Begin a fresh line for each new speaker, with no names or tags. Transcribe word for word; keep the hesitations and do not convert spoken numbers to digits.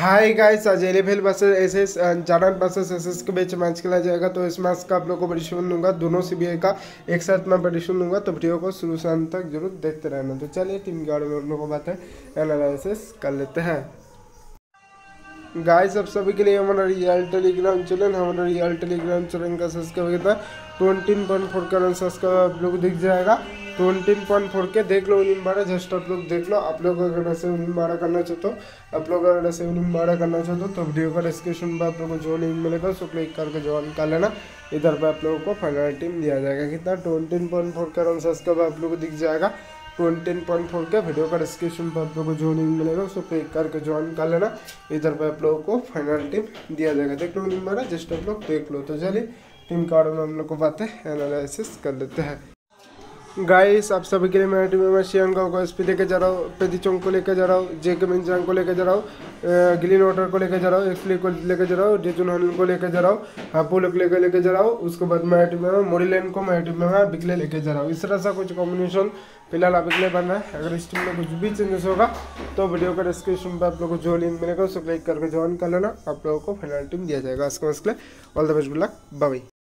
हाय guys, आज एलेवेल versus SS जानान वर्सेस एसएस के बीच मैच खेला जाएगा। तो इस मैच का आप लोगों को प्रेडिक्शन दूंगा, दोनों सीबीआई का एक साथ मैं प्रेडिक्शन दूंगा। तो वीडियो को शुरू से अंत तक जरूर देखते रहना। तो चलिए टीम के बारे में हम लोग को बातें एनालिसिस कर लेते हैं। गाइस, अब सभी के लिए हमारा रियल टेलीग्राम चैनल हमारा रियल टेलीग्राम चैनल का सब्सक्राइब करता है। ट्वेंटी पॉइंट फोर का सब्सक्राइब आप लोग को दिख जाएगा। ट्वेंटी पॉइंट फोर के देख लो, उन्नीस बारह जस्ट आप लोग देख लो। आप लोग अगर ऐसे उन्नीस बारह करना चाहते हो आप लोग अगर ऐसे उन्नीस बारह करना चाहते हो तो वीडियो का डिस्क्रिप्शन में आप लोगों को जो लिंक मिलेगा उसको क्लिक करके ज्वाइन कर लेना। इधर पर आप लोगों को फाइनल टीम दिया जाएगा। कितना ट्वेंटी पॉइंट फोर का रन सब्सक्राइब आप लोग को दिख जाएगा। ट्वेंटी पॉइंट फोर के वीडियो का डिस्क्रिप्शन पर आप लोगों को जो लिंक मिलेगा उसको क्लिक करके ज्वाइन कर लेना। इधर पर आप लोगों को फाइनल टीम दिया जाएगा। देख लो उन्नीस बारह जस्ट आप लोग देख लो। तो चलिए टीम के बारे में हम लोग को बातें एनालिसिस कर लेते हैं। गाइस, आप सभी के लिए मेरा टीम में शियांगा को एस पी लेके जा रहा हूँ, पेदिचोंग को लेके जा रहा हूँ, जे के मिनजांग को लेके जा रहा हूँ, गिलिन वाटर को लेके जा रहा हूँ, एक्सली को लेके जा रहा हूँ, डेजुन हॉलन को लेके जा रहा हूँ, हापुल को लेके लेके जा रहा हूँ। उसके बाद मेरा टीम में मोरिलेन को मेरा टीम में मैं बिकले लेके जा रहा हूँ। इस तरह से कुछ कॉम्बिनेशन फिलहाल बिकले बन रहा है। अगर इस टीम में कुछ भी चेंजेस होगा तो वीडियो का डिस्क्रिप्शन पर आप लोगों को जो लिंक मिलेगा उसको क्लिक करके ज्वाइन कर लेना। आप लोगों को फाइनल टीम दिया जाएगा। इसका मसले all the best, good luck, bye.